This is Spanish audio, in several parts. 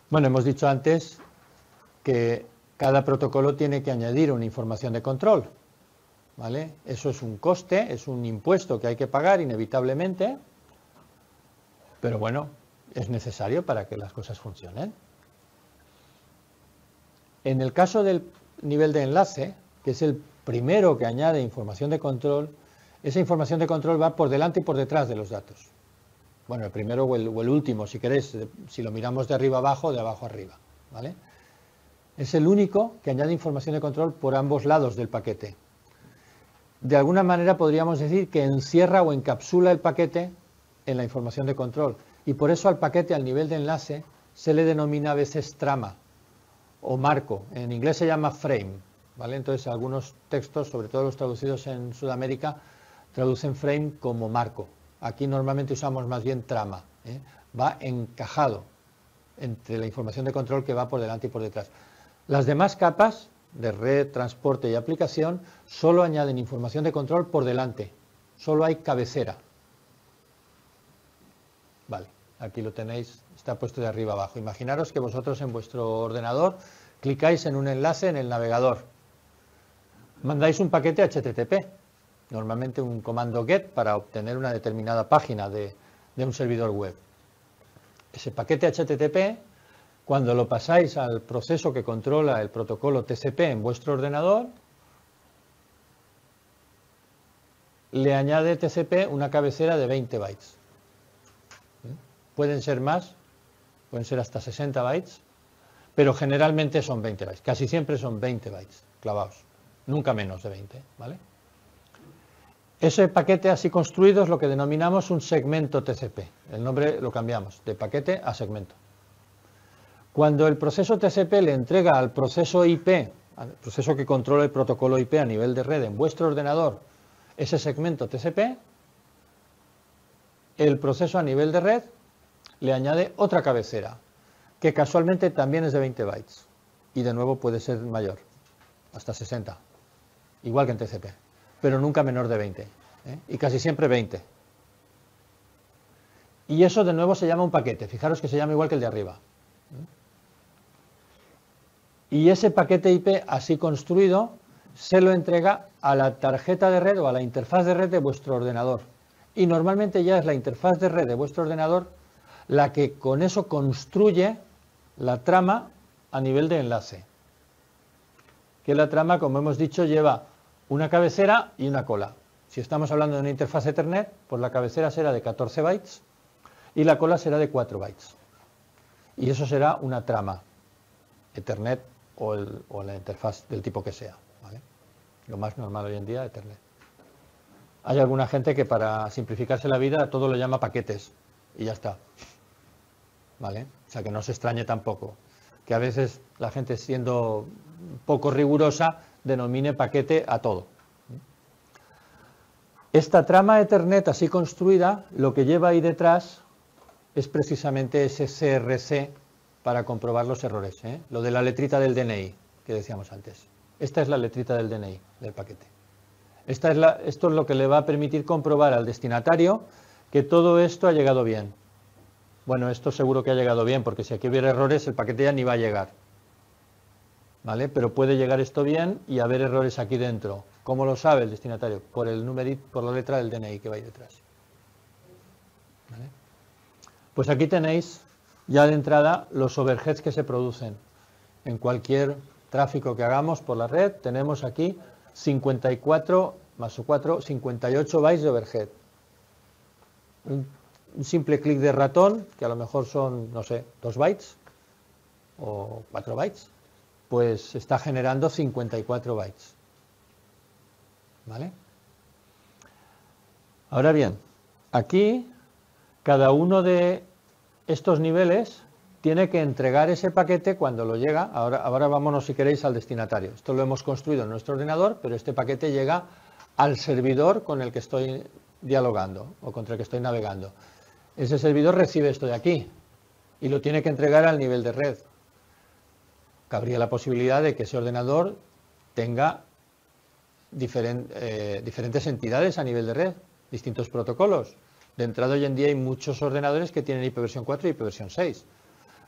Bueno, hemos dicho antes que cada protocolo tiene que añadir una información de control, ¿vale? Eso es un coste, es un impuesto que hay que pagar inevitablemente, pero bueno, es necesario para que las cosas funcionen. En el caso del nivel de enlace, que es el primero que añade información de control, esa información de control va por delante y por detrás de los datos. Bueno, el primero o el último, si queréis, si lo miramos de arriba abajo o de abajo arriba, ¿vale? Es el único que añade información de control por ambos lados del paquete. De alguna manera podríamos decir que encierra o encapsula el paquete en la información de control. Y por eso al paquete, al nivel de enlace, se le denomina a veces trama o marco. En inglés se llama frame, ¿vale? Entonces algunos textos, sobre todo los traducidos en Sudamérica, traducen frame como marco. Aquí normalmente usamos más bien trama, ¿eh? Va encajado entre la información de control que va por delante y por detrás. Las demás capas de red, transporte y aplicación solo añaden información de control por delante. Solo hay cabecera. Vale, aquí lo tenéis, está puesto de arriba abajo. Imaginaros que vosotros en vuestro ordenador clicáis en un enlace en el navegador. Mandáis un paquete HTTP, normalmente un comando GET para obtener una determinada página de un servidor web. Ese paquete HTTP, cuando lo pasáis al proceso que controla el protocolo TCP en vuestro ordenador, le añade TCP una cabecera de 20 bytes. Pueden ser más, pueden ser hasta 60 bytes, pero generalmente son 20 bytes. Casi siempre son 20 bytes clavados, nunca menos de 20, ¿vale? Ese paquete así construido es lo que denominamos un segmento TCP. El nombre lo cambiamos, de paquete a segmento. Cuando el proceso TCP le entrega al proceso IP, al proceso que controla el protocolo IP a nivel de red en vuestro ordenador, ese segmento TCP, el proceso a nivel de red le añade otra cabecera, que casualmente también es de 20 bytes. Y de nuevo puede ser mayor, hasta 60, igual que en TCP, pero nunca menor de 20, ¿eh? Y casi siempre 20. Y eso de nuevo se llama un paquete, fijaros que se llama igual que el de arriba. Y ese paquete IP así construido se lo entrega a la tarjeta de red o a la interfaz de red de vuestro ordenador. Y normalmente ya es la interfaz de red de vuestro ordenador la que con eso construye la trama a nivel de enlace. Que la trama, como hemos dicho, lleva una cabecera y una cola. Si estamos hablando de una interfaz Ethernet, pues la cabecera será de 14 bytes y la cola será de 4 bytes. Y eso será una trama Ethernet o la interfaz del tipo que sea, ¿vale? Lo más normal hoy en día, Ethernet. Hay alguna gente que para simplificarse la vida todo lo llama paquetes y ya está, ¿vale? O sea que no se extrañe tampoco que a veces la gente, siendo poco rigurosa, denomine paquete a todo. Esta trama Ethernet así construida, lo que lleva ahí detrás es precisamente ese CRC para comprobar los errores, ¿eh? Lo de la letrita del DNI que decíamos antes. Esta es la letrita del DNI del paquete. Esto es lo que le va a permitir comprobar al destinatario que todo esto ha llegado bien. Bueno, esto seguro que ha llegado bien, porque si aquí hubiera errores el paquete ya ni va a llegar, ¿vale? Pero puede llegar esto bien y haber errores aquí dentro. ¿Cómo lo sabe el destinatario? Por el numerito, por la letra del DNI que va ahí detrás, ¿vale? Pues aquí tenéis ya de entrada los overheads que se producen. En cualquier tráfico que hagamos por la red tenemos aquí 54 más o 4, 58 bytes de overhead. Un simple clic de ratón, que a lo mejor son, no sé, 2 bytes o 4 bytes, pues está generando 54 bytes. ¿Vale? Ahora bien, aquí cada uno de estos niveles tiene que entregar ese paquete cuando lo llega. Ahora vámonos, si queréis, al destinatario. Esto lo hemos construido en nuestro ordenador, pero este paquete llega al servidor con el que estoy dialogando o contra el que estoy navegando. Ese servidor recibe esto de aquí y lo tiene que entregar al nivel de red. Cabría la posibilidad de que ese ordenador tenga diferentes entidades a nivel de red, distintos protocolos. De entrada, hoy en día hay muchos ordenadores que tienen IPv4 y IPv6.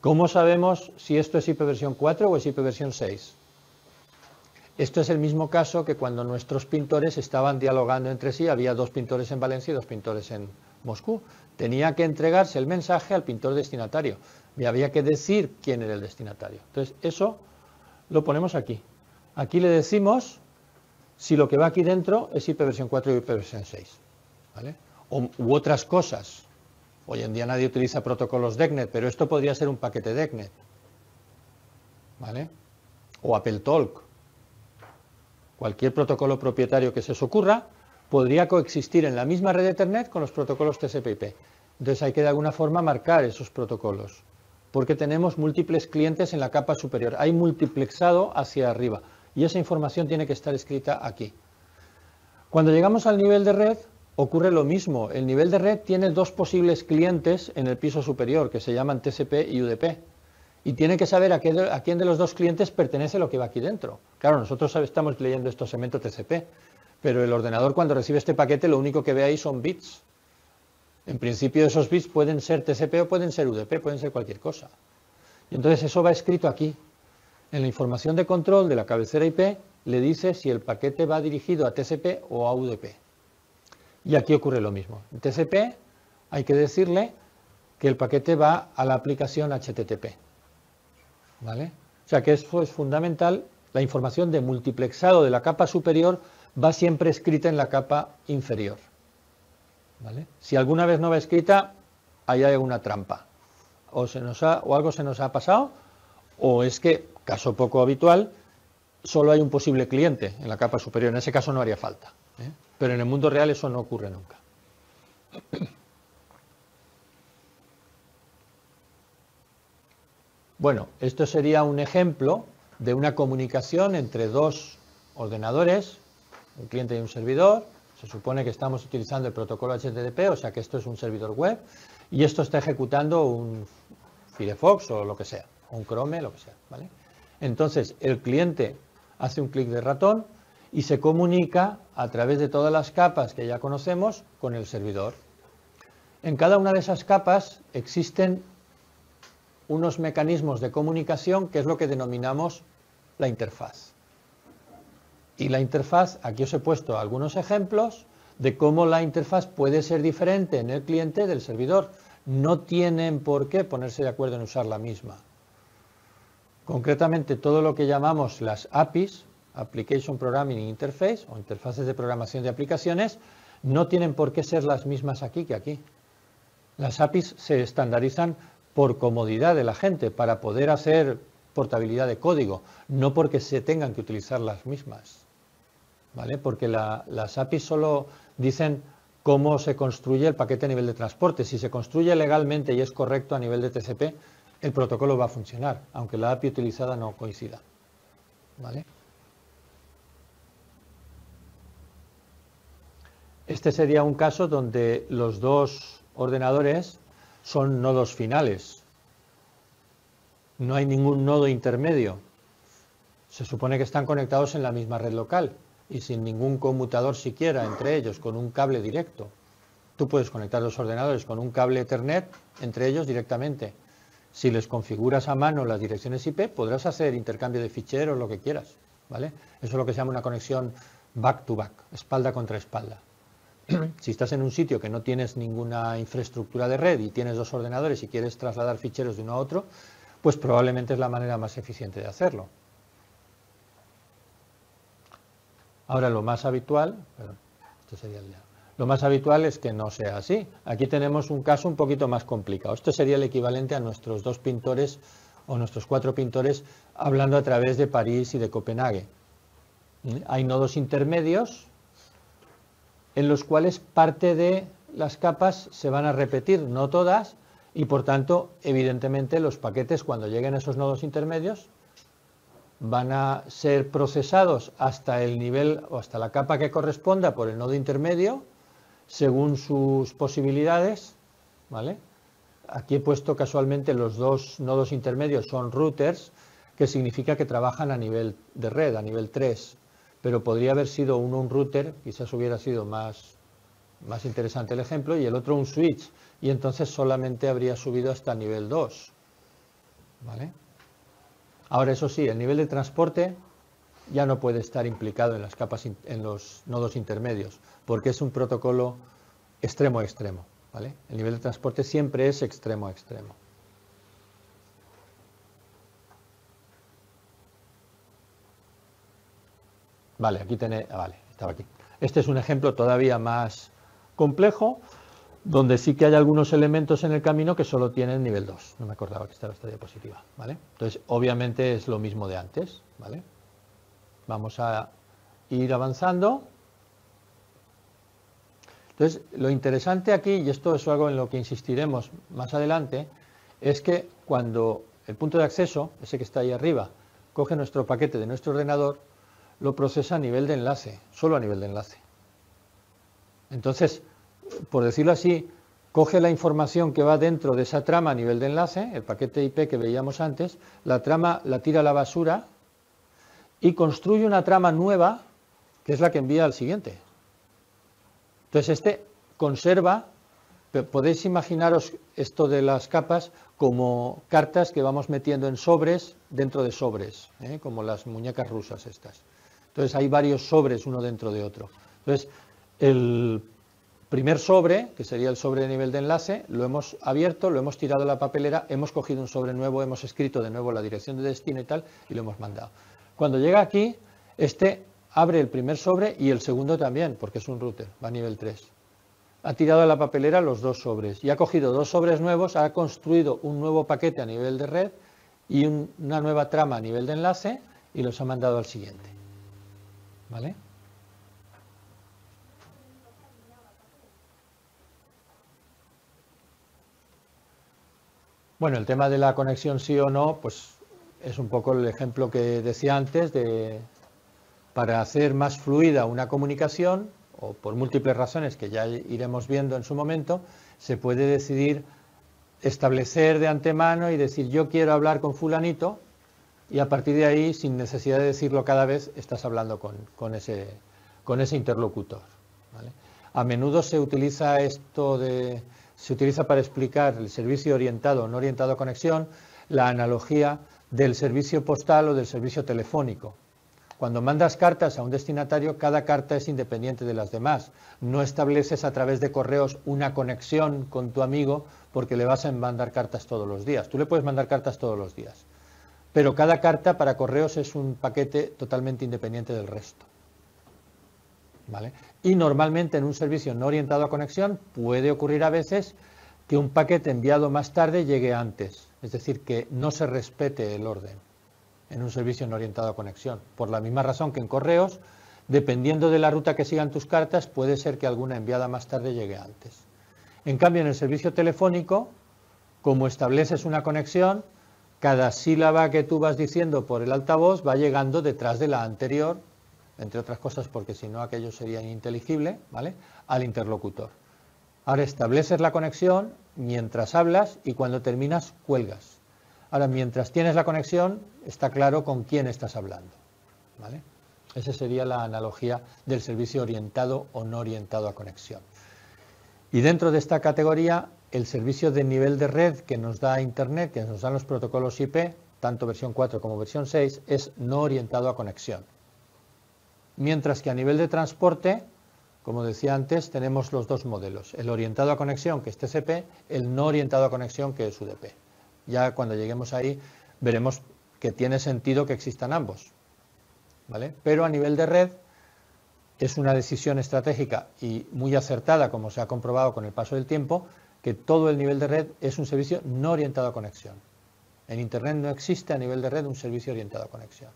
¿Cómo sabemos si esto es IP versión 4 o es IP versión 6? Esto es el mismo caso que cuando nuestros pintores estaban dialogando entre sí, había 2 pintores en Valencia y 2 pintores en Moscú. Tenía que entregarse el mensaje al pintor destinatario y había que decir quién era el destinatario. Entonces, eso lo ponemos aquí. Aquí le decimos si lo que va aquí dentro es IP versión 4 y IP versión 6. ¿Vale? U otras cosas. Hoy en día nadie utiliza protocolos DECnet, pero esto podría ser un paquete DECnet. ¿Vale? O AppleTalk. Cualquier protocolo propietario que se os ocurra podría coexistir en la misma red de Ethernet con los protocolos TCP/IP. Entonces hay que de alguna forma marcar esos protocolos, porque tenemos múltiples clientes en la capa superior. Hay multiplexado hacia arriba y esa información tiene que estar escrita aquí. Cuando llegamos al nivel de red ocurre lo mismo. El nivel de red tiene 2 posibles clientes en el piso superior que se llaman TCP y UDP. Y tiene que saber a quién de los 2 clientes pertenece lo que va aquí dentro. Claro, nosotros estamos leyendo esto segmento TCP, pero el ordenador cuando recibe este paquete lo único que ve ahí son bits. En principio esos bits pueden ser TCP o pueden ser UDP, pueden ser cualquier cosa. Y entonces eso va escrito aquí. En la información de control de la cabecera IP le dice si el paquete va dirigido a TCP o a UDP. Y aquí ocurre lo mismo. En TCP hay que decirle que el paquete va a la aplicación HTTP. ¿Vale? O sea que eso es fundamental. La información de multiplexado de la capa superior va siempre escrita en la capa inferior. ¿Vale? Si alguna vez no va escrita, ahí hay alguna trampa. O algo se nos ha pasado, o es que, caso poco habitual, solo hay un posible cliente en la capa superior. En ese caso no haría falta. Pero en el mundo real eso no ocurre nunca. Bueno, esto sería un ejemplo de una comunicación entre 2 ordenadores, un cliente y un servidor. Se supone que estamos utilizando el protocolo HTTP, o sea que esto es un servidor web, y esto está ejecutando un Firefox o lo que sea, un Chrome, lo que sea, ¿vale? Entonces, el cliente hace un clic de ratón y se comunica a través de todas las capas que ya conocemos con el servidor. En cada una de esas capas existen unos mecanismos de comunicación que es lo que denominamos la interfaz. Y la interfaz, aquí os he puesto algunos ejemplos de cómo la interfaz puede ser diferente en el cliente del servidor. No tienen por qué ponerse de acuerdo en usar la misma. Concretamente, todo lo que llamamos las APIs, Application Programming Interface, o interfaces de programación de aplicaciones, no tienen por qué ser las mismas aquí que aquí. Las APIs se estandarizan por comodidad de la gente, para poder hacer portabilidad de código, no porque se tengan que utilizar las mismas, ¿vale? Porque las APIs solo dicen cómo se construye el paquete a nivel de transporte. Si se construye legalmente y es correcto a nivel de TCP, el protocolo va a funcionar, aunque la API utilizada no coincida, ¿vale? Este sería un caso donde los 2 ordenadores son nodos finales. No hay ningún nodo intermedio. Se supone que están conectados en la misma red local y sin ningún conmutador siquiera entre ellos, con un cable directo. Tú puedes conectar 2 ordenadores con un cable Ethernet entre ellos directamente. Si les configuras a mano las direcciones IP, podrás hacer intercambio de ficheros, lo que quieras, ¿vale? Eso es lo que se llama una conexión back-to-back, espalda contra espalda. Si estás en un sitio que no tienes ninguna infraestructura de red y tienes 2 ordenadores y quieres trasladar ficheros de uno a otro, pues probablemente es la manera más eficiente de hacerlo. Ahora lo más habitual, lo más habitual es que no sea así. Aquí tenemos un caso un poquito más complicado. Esto sería el equivalente a nuestros 2 pintores o nuestros 4 pintores hablando a través de París y de Copenhague. Hay nodos intermedios en los cuales parte de las capas se van a repetir, no todas, y por tanto, evidentemente, los paquetes cuando lleguen a esos nodos intermedios van a ser procesados hasta el nivel o hasta la capa que corresponda por el nodo intermedio, según sus posibilidades, ¿vale? Aquí he puesto casualmente los 2 nodos intermedios son routers, que significa que trabajan a nivel de red, a nivel 3. Pero podría haber sido uno un router, quizás hubiera sido más interesante el ejemplo, y el otro un switch, y entonces solamente habría subido hasta nivel 2. ¿vale? Ahora, eso sí, el nivel de transporte ya no puede estar implicado en las capas, en los nodos intermedios, porque es un protocolo extremo a extremo, ¿vale? El nivel de transporte siempre es extremo a extremo. Vale, aquí tenéis, vale, estaba aquí. Este es un ejemplo todavía más complejo, donde sí que hay algunos elementos en el camino que solo tienen nivel 2. No me acordaba que estaba esta diapositiva, ¿vale? Entonces, obviamente es lo mismo de antes, ¿vale? Vamos a ir avanzando. Entonces, lo interesante aquí, y esto es algo en lo que insistiremos más adelante, es que cuando el punto de acceso, ese que está ahí arriba, coge nuestro paquete de nuestro ordenador, lo procesa a nivel de enlace, solo a nivel de enlace. Entonces, por decirlo así, coge la información que va dentro de esa trama a nivel de enlace, el paquete IP que veíamos antes, la trama la tira a la basura y construye una trama nueva que es la que envía al siguiente. Entonces, este conserva, podéis imaginaros esto de las capas como cartas que vamos metiendo en sobres dentro de sobres, como las muñecas rusas estas. Entonces, hay varios sobres uno dentro de otro. Entonces, el primer sobre, que sería el sobre de nivel de enlace, lo hemos abierto, lo hemos tirado a la papelera, hemos cogido un sobre nuevo, hemos escrito de nuevo la dirección de destino y tal, y lo hemos mandado. Cuando llega aquí, este abre el primer sobre y el segundo también, porque es un router, va a nivel 3. Ha tirado a la papelera los dos sobres y ha cogido dos sobres nuevos, ha construido un nuevo paquete a nivel de red y una nueva trama a nivel de enlace y los ha mandado al siguiente. ¿Vale? Bueno, el tema de la conexión sí o no, pues es un poco el ejemplo que decía antes para hacer más fluida una comunicación, o por múltiples razones que ya iremos viendo en su momento, se puede decidir establecer de antemano y decir yo quiero hablar con fulanito y a partir de ahí, sin necesidad de decirlo cada vez, estás hablando con ese interlocutor, ¿vale? A menudo se utiliza se utiliza para explicar el servicio orientado o no orientado a conexión, la analogía del servicio postal o del servicio telefónico. Cuando mandas cartas a un destinatario, cada carta es independiente de las demás. No estableces a través de correos una conexión con tu amigo porque le vas a mandar cartas todos los días. Tú le puedes mandar cartas todos los días, pero cada carta para correos es un paquete totalmente independiente del resto, ¿vale? Y normalmente en un servicio no orientado a conexión puede ocurrir a veces que un paquete enviado más tarde llegue antes, es decir, que no se respete el orden en un servicio no orientado a conexión. Por la misma razón que en correos, dependiendo de la ruta que sigan tus cartas, puede ser que alguna enviada más tarde llegue antes. En cambio, en el servicio telefónico, como estableces una conexión, cada sílaba que tú vas diciendo por el altavoz va llegando detrás de la anterior, entre otras cosas porque si no aquello sería ininteligible, ¿vale?, al interlocutor. Ahora estableces la conexión mientras hablas y cuando terminas cuelgas. Ahora, mientras tienes la conexión, está claro con quién estás hablando, ¿vale? Esa sería la analogía del servicio orientado o no orientado a conexión. Y dentro de esta categoría, el servicio de nivel de red que nos da Internet, que nos dan los protocolos IP, tanto versión 4 como versión 6, es no orientado a conexión. Mientras que a nivel de transporte, como decía antes, tenemos los dos modelos, el orientado a conexión, que es TCP, el no orientado a conexión, que es UDP. Ya cuando lleguemos ahí veremos que tiene sentido que existan ambos, ¿vale? Pero a nivel de red es una decisión estratégica y muy acertada, como se ha comprobado con el paso del tiempo, que todo el nivel de red es un servicio no orientado a conexión. En Internet no existe a nivel de red un servicio orientado a conexión.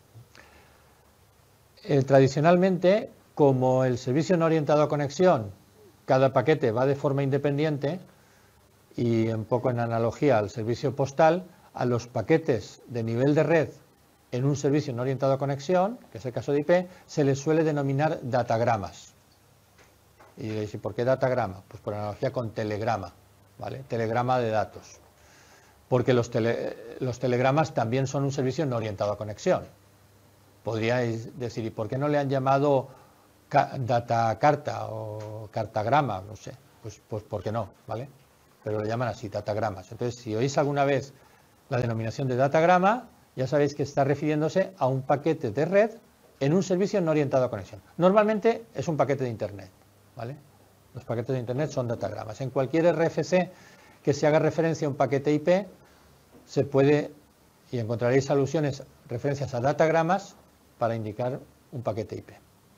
Tradicionalmente, como el servicio no orientado a conexión, cada paquete va de forma independiente, y un poco en analogía al servicio postal, a los paquetes de nivel de red en un servicio no orientado a conexión, que es el caso de IP, se les suele denominar datagramas. Y diréis, ¿y por qué datagrama? Pues por analogía con telegrama, ¿vale? Telegrama de datos. Porque los telegramas también son un servicio no orientado a conexión. Podríais decir, ¿y por qué no le han llamado datacarta o cartagrama? No sé, pues ¿por qué no? ¿Vale? Pero lo llaman así, datagramas. Entonces, si oís alguna vez La denominación de datagrama, ya sabéis que está refiriéndose a un paquete de red en un servicio no orientado a conexión. Normalmente es un paquete de Internet, ¿vale? Los paquetes de Internet son datagramas. En cualquier RFC que se haga referencia a un paquete IP, se puede, y encontraréis alusiones, referencias a datagramas para indicar un paquete IP.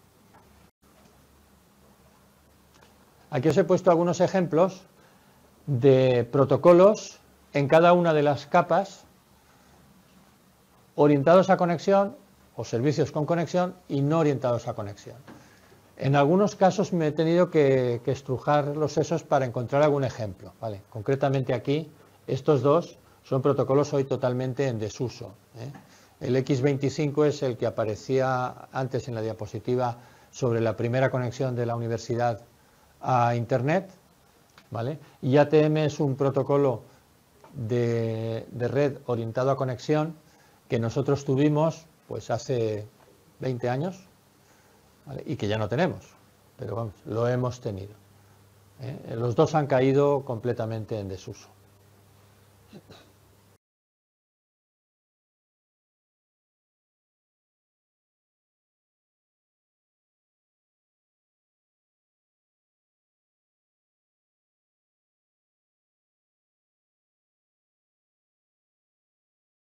Aquí os he puesto algunos ejemplos de protocolos en cada una de las capas orientados a conexión o servicios con conexión y no orientados a conexión. En algunos casos me he tenido que estrujar los sesos para encontrar algún ejemplo, ¿vale? Concretamente aquí, estos dos son protocolos hoy totalmente en desuso, ¿eh? El X25 es el que aparecía antes en la diapositiva sobre la primera conexión de la universidad a Internet, ¿vale? Y ATM es un protocolo de red orientado a conexión que nosotros tuvimos pues hace 20 años, ¿vale? Y que ya no tenemos, pero vamos, lo hemos tenido, ¿eh? Los dos han caído completamente en desuso.